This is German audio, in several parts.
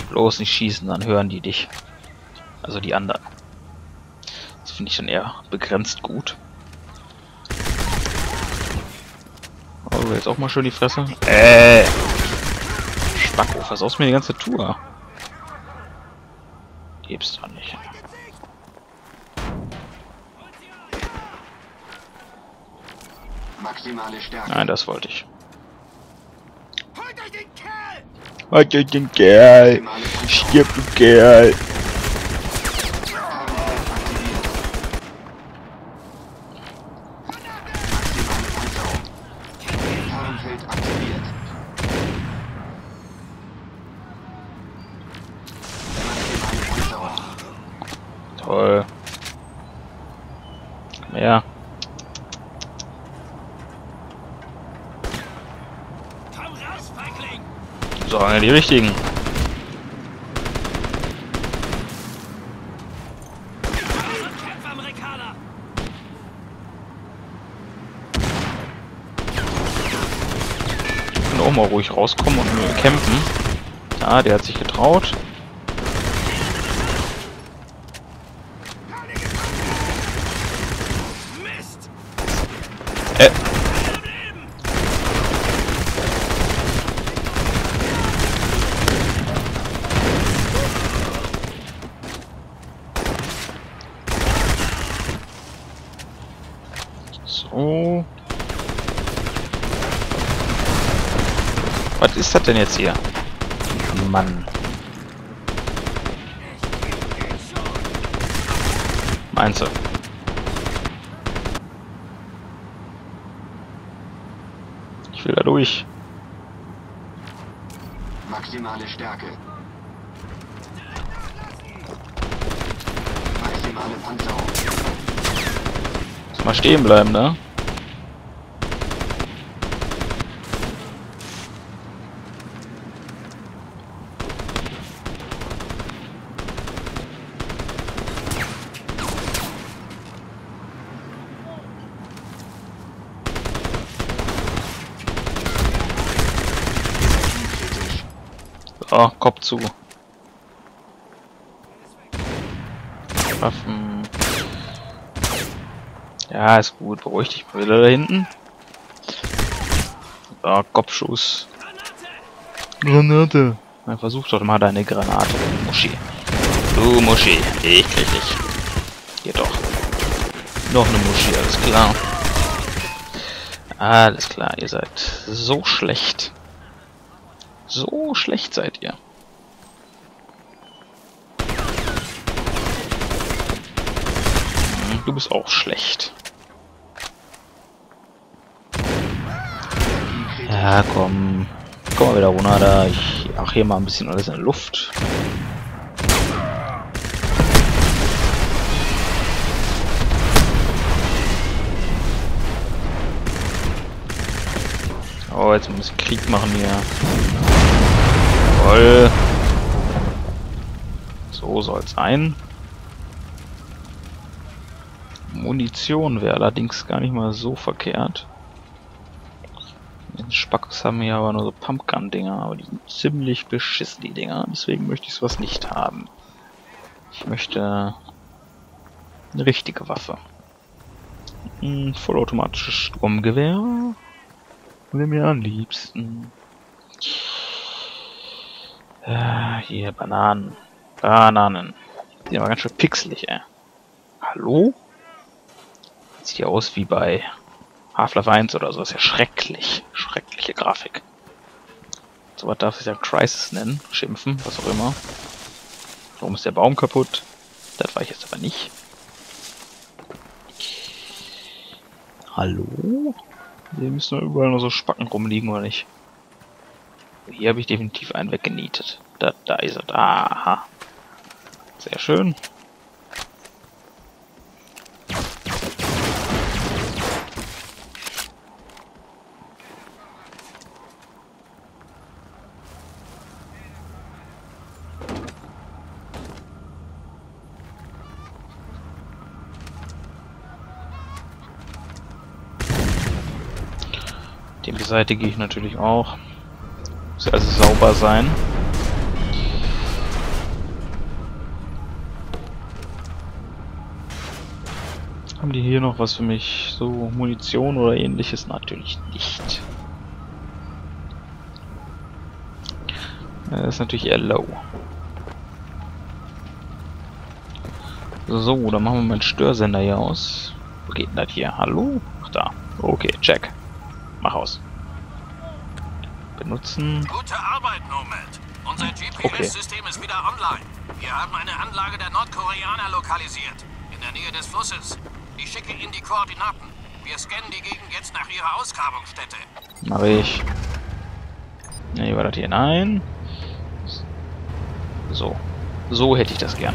Bloß nicht schießen, dann hören die dich. Also die anderen. Das finde ich dann eher begrenzt gut. Oh, jetzt auch mal schön die Fresse. Spacko, versaust mir die ganze Tour. Gibt's doch nicht. Maximale Stärke. Nein, das wollte ich. Holt euch den Kerl! Stirb, du Kerl! Tarnfeld aktiviert. Maximale Panzerung. Toll. Komm her. So, die richtigen. Kann auch mal ruhig rauskommen und nur kämpfen. Ja, der hat sich getraut. So. Was ist das denn jetzt hier? Mann. Meinst du? Ich will da durch. Maximale Stärke. Maximale Panzerung. Mal stehen bleiben, ne? So, Kopf zu. Waffen. Ja, ist gut. Beruhig dich mal wieder da hinten. So, Kopfschuss. Granate. Na, versuch doch mal deine Granate, du Muschi. Du Muschi, ich krieg dich. Hier doch. Noch eine Muschi, alles klar. Alles klar, ihr seid so schlecht. So schlecht seid ihr. Du bist auch schlecht. Ja, komm. Komm mal wieder runter da. Ich ach hier mal ein bisschen alles in der Luft. Oh, jetzt muss ich Krieg machen hier. Toll. So soll's sein. Munition wäre allerdings gar nicht mal so verkehrt. Die Spackos haben hier aber nur so Pumpgun-Dinger, aber die sind ziemlich beschissen, die Dinger. Deswegen möchte ich sowas nicht haben. Ich möchte eine richtige Waffe. Ein vollautomatisches Sturmgewehr. Wäre mir am liebsten. Hier, Bananen. Bananen. Die sind aber ganz schön pixelig, ey. Hallo? Sieht ja aus wie bei Half-Life 1 oder so. Das ist ja schrecklich. Schreckliche Grafik. So was darf ich ja Crisis nennen. Schimpfen, was auch immer. Warum ist der Baum kaputt? Das weiß ich jetzt aber nicht. Hallo? Hier müssen nur überall nur so Spacken rumliegen, oder nicht? Hier habe ich definitiv einen weggenietet. Da ist er. Aha. Sehr schön. Die Seite gehe ich natürlich auch. Muss ja also sauber sein. Haben die hier noch was für mich? So Munition oder ähnliches? Natürlich nicht. Das ist natürlich eher low. So, dann machen wir mal einen Störsender hier aus. Wo geht denn das hier? Hallo? Ach da. Okay, check. Mach aus. Benutzen. Gute Arbeit, Nomad. Unser GPS-System ist wieder online. Wir haben eine Anlage der Nordkoreaner lokalisiert. In der Nähe des Flusses. Ich schicke Ihnen die Koordinaten. Wir scannen die Gegend jetzt nach ihrer Ausgrabungsstätte. Mach ich. Nee, war das hier? Nein. So. So hätte ich das gerne.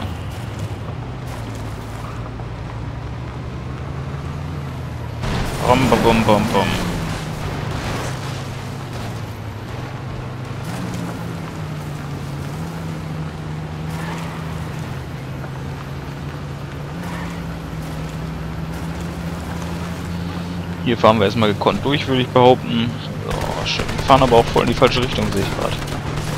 Bom, bom, bom, bom, bom. Hier fahren wir erstmal gekonnt durch, würde ich behaupten. So, schön. Wir fahren aber auch voll in die falsche Richtung, sehe ich gerade.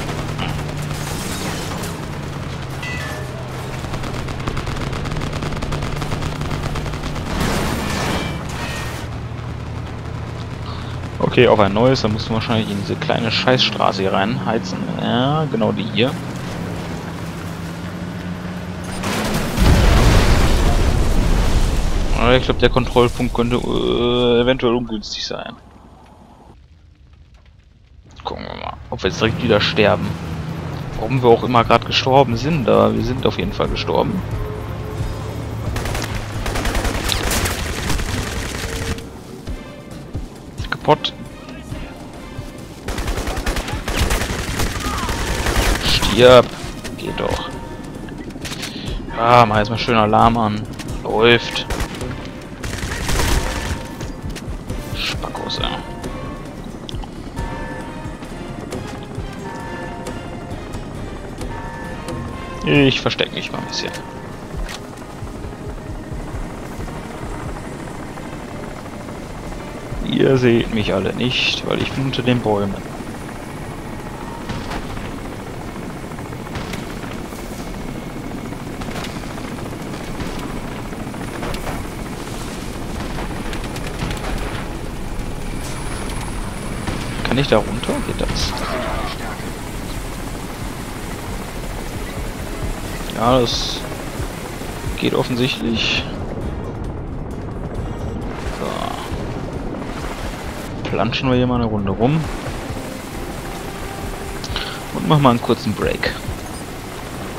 Okay, auf ein neues, da mussten wir wahrscheinlich in diese kleine Scheißstraße hier reinheizen. Ja, genau die hier. Ich glaube, der Kontrollpunkt könnte eventuell ungünstig sein. Gucken wir mal, ob wir jetzt direkt wieder sterben. Warum wir auch immer gerade gestorben sind, aber wir sind auf jeden Fall gestorben. Kaputt. Stirb. Geht doch. Ja, mach jetzt mal schön Alarm an. Läuft. Spackos, ja. Ich verstecke mich mal ein bisschen. Ihr seht mich alle nicht, weil ich bin unter den Bäumen. Kann ich da runter? Geht das? Ja, das geht offensichtlich. So. Planschen wir hier mal eine Runde rum. Und machen mal einen kurzen Break.